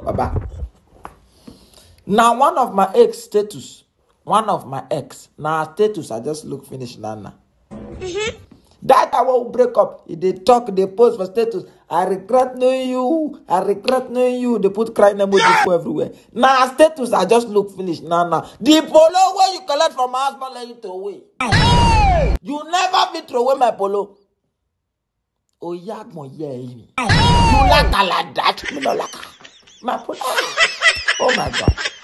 Baba. Now one of my ex status. Now status I just look finish now. That I will break up. They talk, they post for status. I regret knowing you. They put crying emoji for everywhere. Now status I just look finish now. The polo where you collect from my husband let you throw away. You never be throw away my polo. Oh yeah, you like that. Me no like my polo. Oh my God.